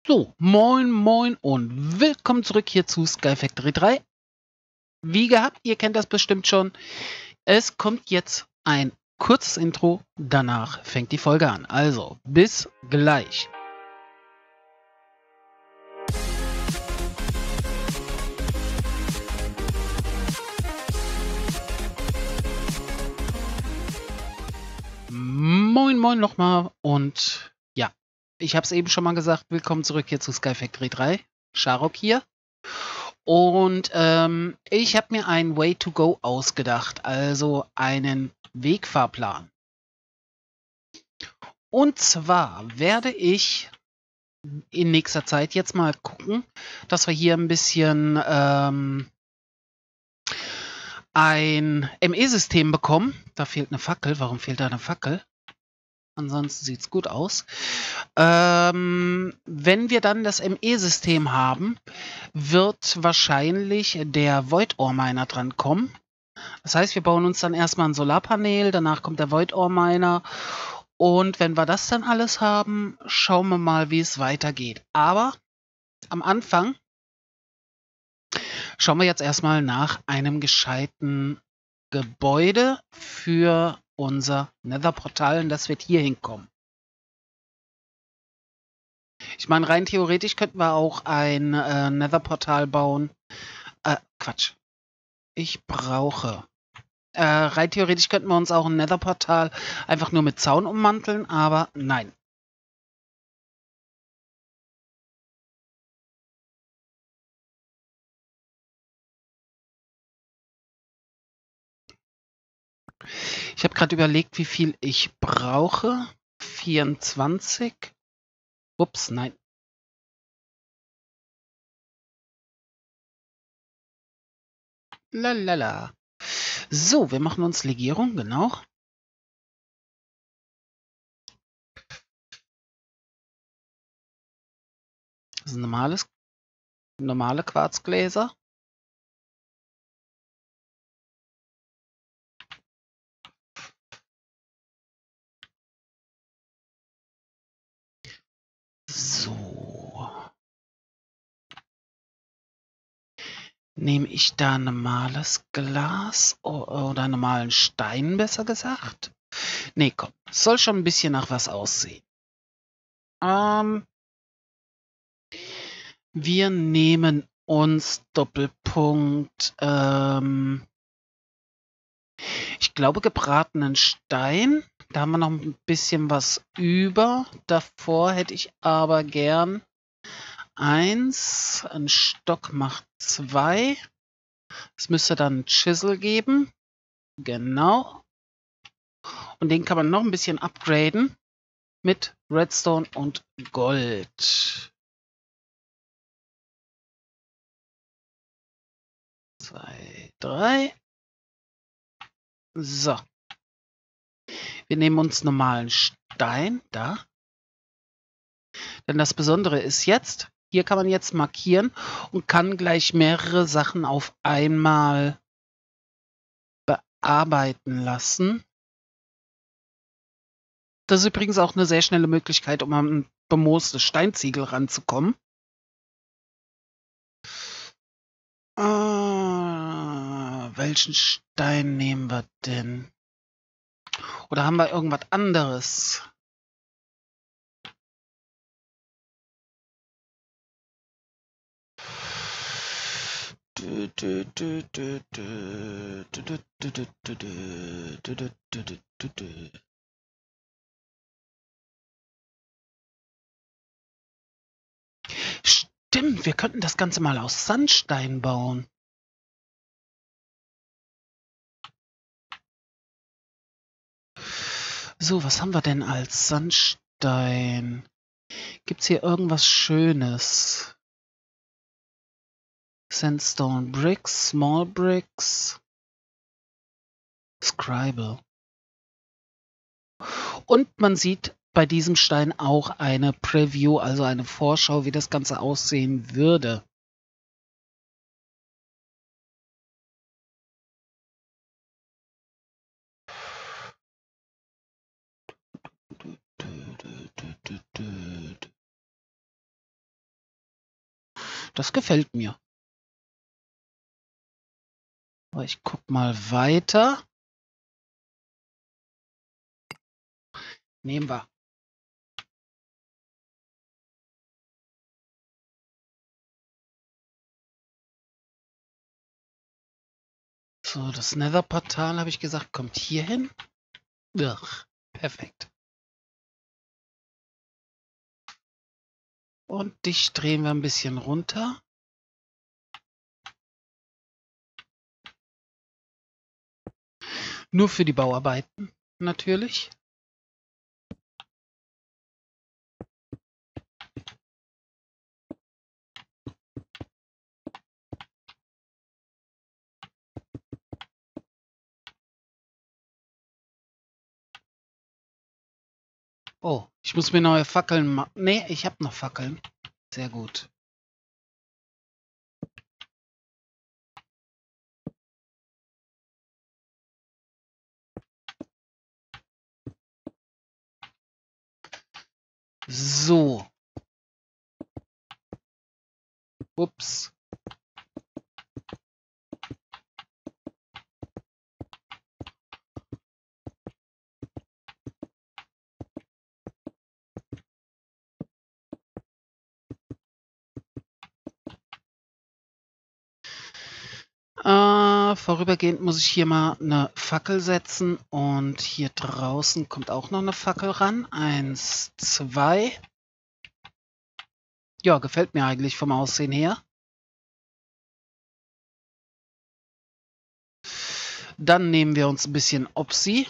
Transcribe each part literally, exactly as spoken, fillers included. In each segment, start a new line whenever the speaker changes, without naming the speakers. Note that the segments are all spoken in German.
So, moin moin und willkommen zurück hier zu Sky Factory drei. Wie gehabt, ihr kennt das bestimmt schon. Es kommt jetzt ein kurzes Intro, danach fängt die Folge an. Also, bis gleich. Moin moin nochmal und ja, ich habe es eben schon mal gesagt, willkommen zurück hier zu Sky Factory drei. Sharok hier. Und ähm, ich habe mir einen Way to Go ausgedacht, also einen Wegfahrplan. Und zwar werde ich in nächster Zeit jetzt mal gucken, dass wir hier ein bisschen ähm, ein M E-System bekommen. Da fehlt eine Fackel. Warum fehlt da eine Fackel? Ansonsten sieht es gut aus. Ähm, wenn wir dann das M E-System haben, wird wahrscheinlich der Void Ore Miner dran kommen. Das heißt, wir bauen uns dann erstmal ein Solarpanel, danach kommt der Void Ore Miner. Und wenn wir das dann alles haben, schauen wir mal, wie es weitergeht. Aber am Anfang schauen wir jetzt erstmal nach einem gescheiten Gebäude für unser Nether-Portal und das wird hier hinkommen. Ich meine, rein theoretisch könnten wir auch ein äh, Nether-Portal bauen. Äh, Quatsch. Ich brauche. Äh, rein theoretisch könnten wir uns auch ein Nether-Portal einfach nur mit Zaun ummanteln, aber nein. Ich habe gerade überlegt, wie viel ich brauche. vierundzwanzig. Ups, nein. Lalala. So, wir machen uns Legierung, genau. Das sind normales, normale Quarzgläser. So. Nehme ich da normales Glas oder normalen Stein, besser gesagt? Nee, komm. Soll schon ein bisschen nach was aussehen. Ähm, wir nehmen uns Doppelpunkt, ähm, ich glaube gebratenen Stein. Da haben wir noch ein bisschen was über. Davor hätte ich aber gern eins. Ein Stock macht zwei. Es müsste dann einen Chisel geben. Genau. Und den kann man noch ein bisschen upgraden mit Redstone und Gold. Zwei, drei. So. Wir nehmen uns normalen Stein. Da. Denn das Besondere ist jetzt, hier kann man jetzt markieren und kann gleich mehrere Sachen auf einmal bearbeiten lassen. Das ist übrigens auch eine sehr schnelle Möglichkeit, um an bemooste Steinziegel ranzukommen. Äh, welchen Stein nehmen wir denn? Oder haben wir irgendwas anderes? Stimmt, wir könnten das Ganze mal aus Sandstein bauen. So, was haben wir denn als Sandstein? Gibt's hier irgendwas Schönes? Sandstone Bricks, Small Bricks, Scribble. Und man sieht bei diesem Stein auch eine Preview, also eine Vorschau, wie das Ganze aussehen würde. Das gefällt mir. Aber ich guck mal weiter. Nehmen wir. So, das Nether-Portal, habe ich gesagt, kommt hier hin. Ugh, perfekt. Und dich drehen wir ein bisschen runter. Nur für die Bauarbeiten, natürlich. Oh, ich muss mir neue Fackeln machen. Nee, ich habe noch Fackeln. Sehr gut. So. Ups. Äh, vorübergehend muss ich hier mal eine Fackel setzen und hier draußen kommt auch noch eine Fackel ran. Eins, zwei. Ja, gefällt mir eigentlich vom Aussehen her. Dann nehmen wir uns ein bisschen Opsi.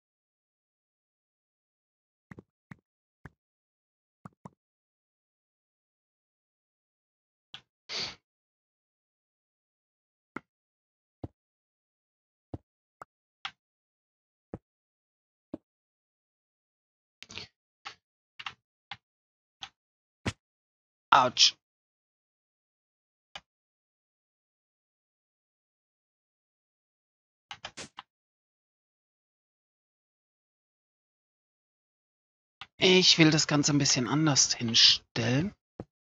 Autsch. Ich will das Ganze ein bisschen anders hinstellen.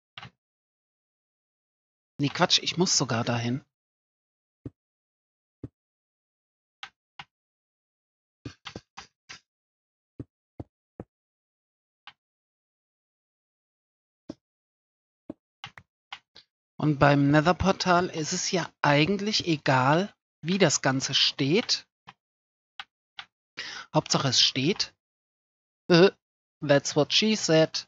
Nee, Quatsch, ich muss sogar dahin. Und beim Nether-Portal ist es ja eigentlich egal, wie das Ganze steht. Hauptsache es steht. Äh, that's what she said.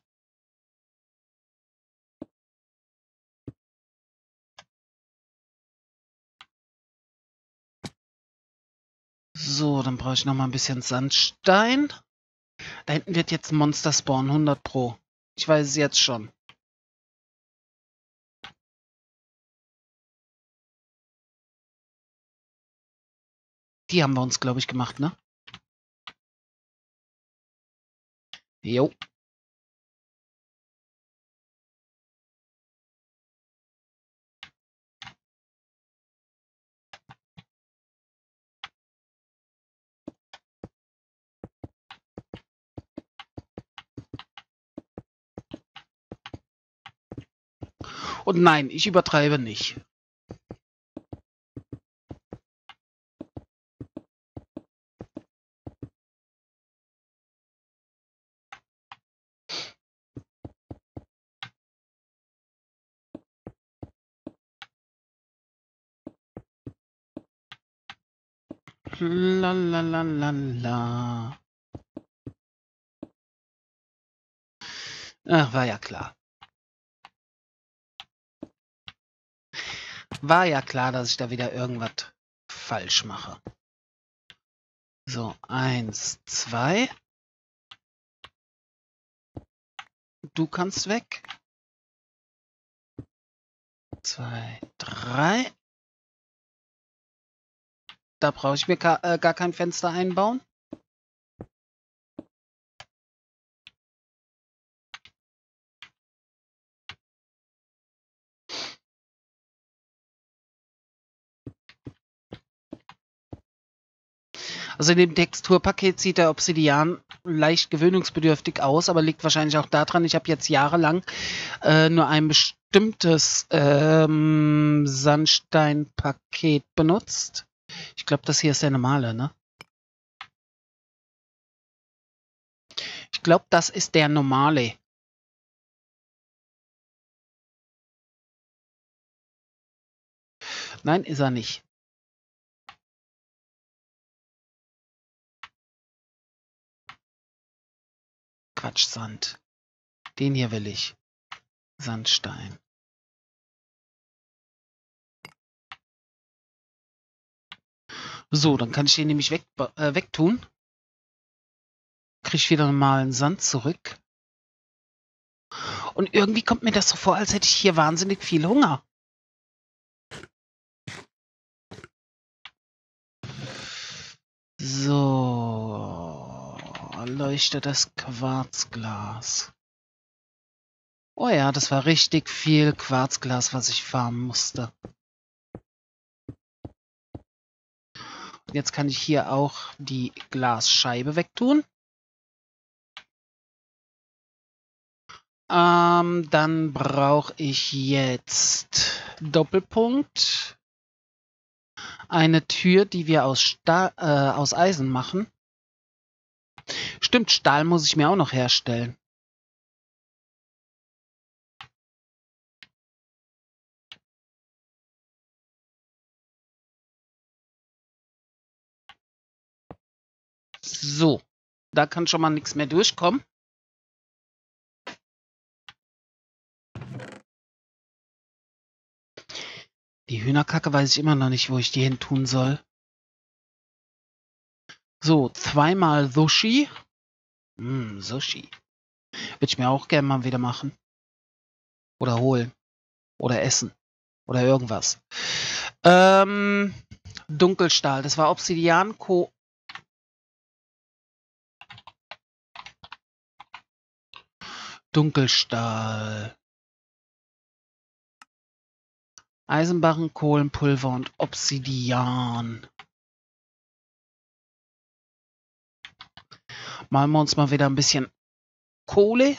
So, dann brauche ich noch mal ein bisschen Sandstein. Da hinten wird jetzt ein Monster spawnen, hundert Pro. Ich weiß es jetzt schon. Die haben wir uns, glaube ich, gemacht, ne? Jo. Und nein, ich übertreibe nicht. La la la la la. Ach, war ja klar. War ja klar, dass ich da wieder irgendwas falsch mache. So, eins, zwei. Du kannst weg. Zwei, drei. Da brauche ich mir gar, äh, gar kein Fenster einbauen. Also in dem Texturpaket sieht der Obsidian leicht gewöhnungsbedürftig aus, aber liegt wahrscheinlich auch daran, ich habe jetzt jahrelang äh, nur einen bestimmtes ähm, Sandsteinpaket benutzt. Ich glaube, das hier ist der normale, ne? Ich glaube, das ist der normale. Nein, ist er nicht. Quatsch, Sand. Den hier will ich. Sandstein. So, dann kann ich den nämlich weg, äh, wegtun. Kriege ich wieder normalen Sand zurück. Und irgendwie kommt mir das so vor, als hätte ich hier wahnsinnig viel Hunger. So, leuchtet das Quarzglas. Oh ja, das war richtig viel Quarzglas, was ich farmen musste. Und jetzt kann ich hier auch die Glasscheibe wegtun. Ähm, dann brauche ich jetzt Doppelpunkt. Eine Tür, die wir aus, Stahl, äh, aus Eisen machen. Stimmt, Stahl muss ich mir auch noch herstellen. So, da kann schon mal nichts mehr durchkommen. Die Hühnerkacke weiß ich immer noch nicht, wo ich die hin tun soll. So, zweimal Sushi. Hm, Sushi. Würde ich mir auch gerne mal wieder machen. Oder holen. Oder essen. Oder irgendwas. Ähm, Dunkelstahl. Das war Obsidian. Co Dunkelstahl. Eisenbarren, Kohlenpulver und Obsidian. Malen wir uns mal wieder ein bisschen Kohle.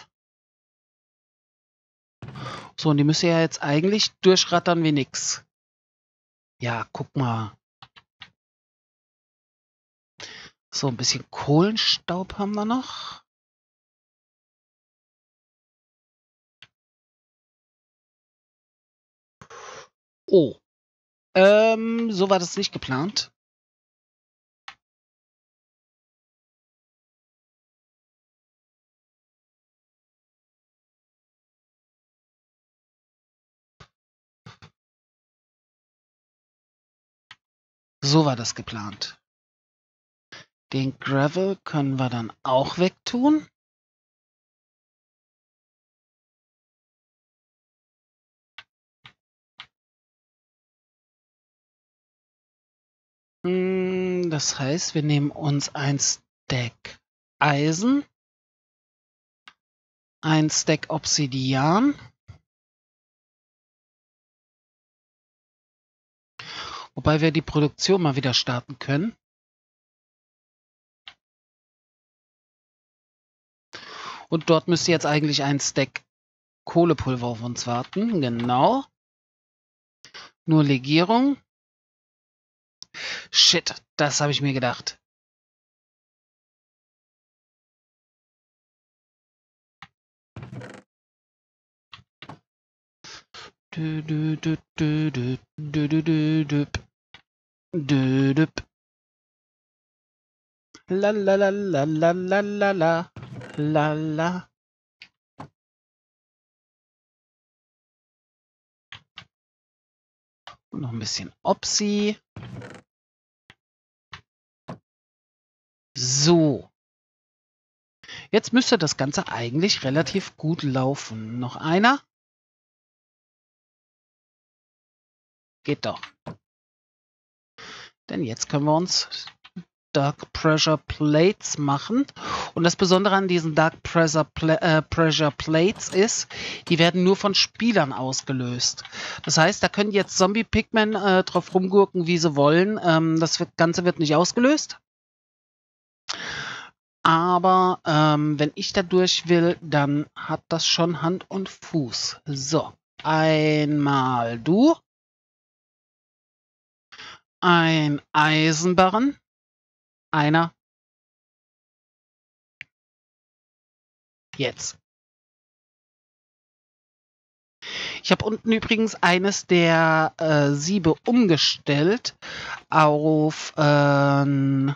So, und die müssen ja jetzt eigentlich durchrattern wie nix. Ja, guck mal. So, ein bisschen Kohlenstaub haben wir noch. Oh. Ähm, so war das nicht geplant. So war das geplant. Den Gravel können wir dann auch wegtun. Das heißt, wir nehmen uns ein Stack Eisen, ein Stack Obsidian, wobei wir die Produktion mal wieder starten können. Und dort müsste jetzt eigentlich ein Stack Kohlepulver auf uns warten. Genau. Nur Legierung. Shit, das habe ich mir gedacht. Du, du, du, du, du, du, du, du, du. Du, du. La la la la la la la la la la. Und noch ein bisschen Opsi. So. Jetzt müsste das Ganze eigentlich relativ gut laufen. Noch einer? Geht doch. Denn jetzt können wir uns Dark Pressure Plates machen. Und das Besondere an diesen Dark Pressure, Pla äh, Pressure Plates ist, die werden nur von Spielern ausgelöst. Das heißt, da können jetzt Zombie-Pigmen äh, drauf rumgurken, wie sie wollen. Ähm, das wird, Ganze wird nicht ausgelöst. Aber ähm, wenn ich da durch will, dann hat das schon Hand und Fuß. So, einmal du. Ein Eisenbarren. Einer. Jetzt. Ich habe unten übrigens eines der äh, Siebe umgestellt auf äh,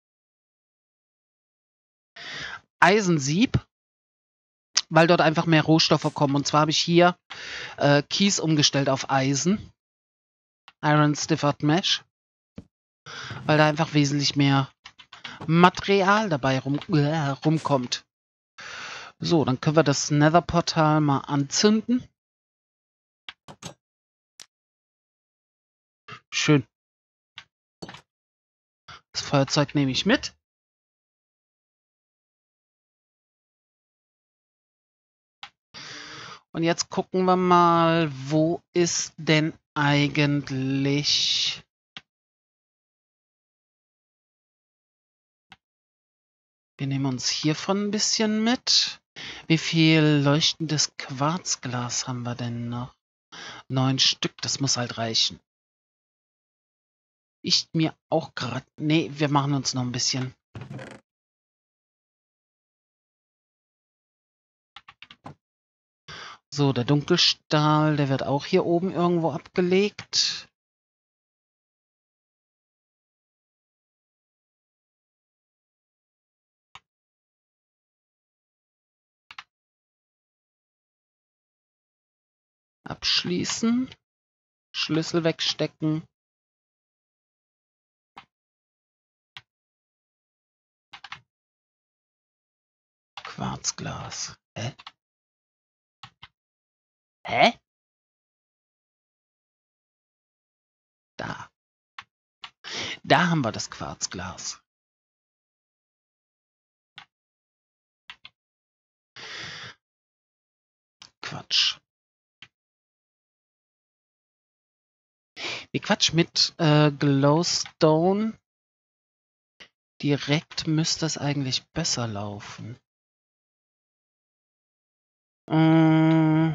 Eisensieb, weil dort einfach mehr Rohstoffe kommen. Und zwar habe ich hier äh, Kies umgestellt auf Eisen. Iron Stifford Mesh. Weil da einfach wesentlich mehr Material dabei rum, äh, rumkommt. So, dann können wir das Nether-Portal mal anzünden. Schön. Das Feuerzeug nehme ich mit. Und jetzt gucken wir mal, wo ist denn eigentlich... Wir nehmen uns hiervon ein bisschen mit. Wie viel leuchtendes Quarzglas haben wir denn noch? Neun Stück, das muss halt reichen. Ich mir auch gerade... Nee, wir machen uns noch ein bisschen. So, der Dunkelstahl, der wird auch hier oben irgendwo abgelegt. Abschließen. Schlüssel wegstecken. Quarzglas. Hä? Hä? Da. Da haben wir das Quarzglas. Quatsch. Wie Quatsch mit äh, Glowstone. Direkt müsste es eigentlich besser laufen. Äh,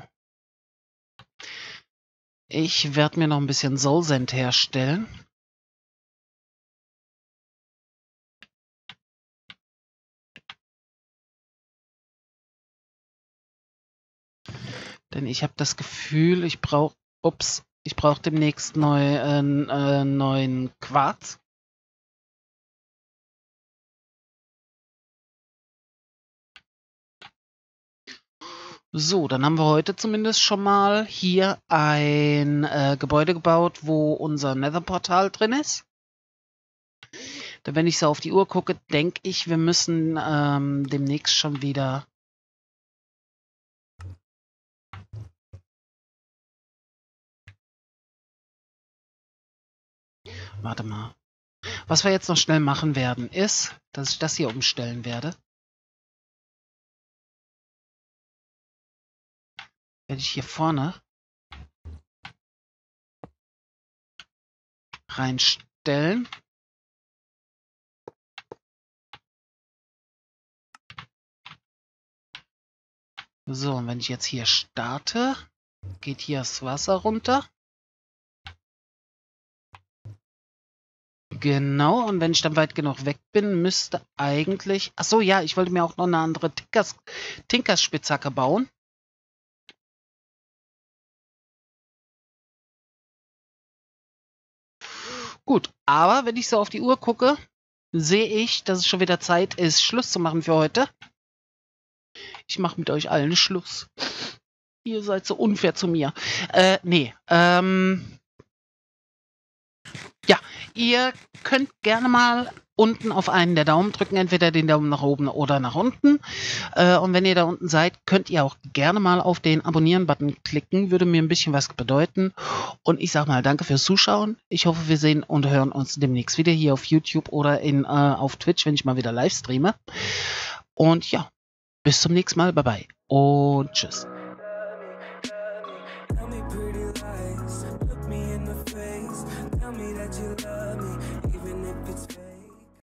ich werde mir noch ein bisschen Soul Sand herstellen. Denn ich habe das Gefühl, ich brauche, ups, ich brauche demnächst neu, äh, äh, neuen Quarz. So, dann haben wir heute zumindest schon mal hier ein äh, Gebäude gebaut, wo unser Nether-Portal drin ist. Denn wenn ich so auf die Uhr gucke, denke ich, wir müssen ähm, demnächst schon wieder... Warte mal. Was wir jetzt noch schnell machen werden, ist, dass ich das hier umstellen werde. Werde ich hier vorne reinstellen. So, und wenn ich jetzt hier starte, geht hier das Wasser runter. Genau, und wenn ich dann weit genug weg bin, müsste eigentlich... Achso, ja, ich wollte mir auch noch eine andere Tinkers, Tinkers-Spitzhacke bauen. Gut, aber wenn ich so auf die Uhr gucke, sehe ich, dass es schon wieder Zeit ist, Schluss zu machen für heute. Ich mache mit euch allen Schluss. Ihr seid so unfair zu mir. Äh, nee, ähm... Ja, ihr könnt gerne mal unten auf einen der Daumen drücken, entweder den Daumen nach oben oder nach unten. Äh, und wenn ihr da unten seid, könnt ihr auch gerne mal auf den Abonnieren-Button klicken. Würde mir ein bisschen was bedeuten. Und ich sage mal danke fürs Zuschauen. Ich hoffe, wir sehen und hören uns demnächst wieder hier auf YouTube oder in, äh, auf Twitch, wenn ich mal wieder live streame. Und ja, bis zum nächsten Mal. Bye bye und tschüss.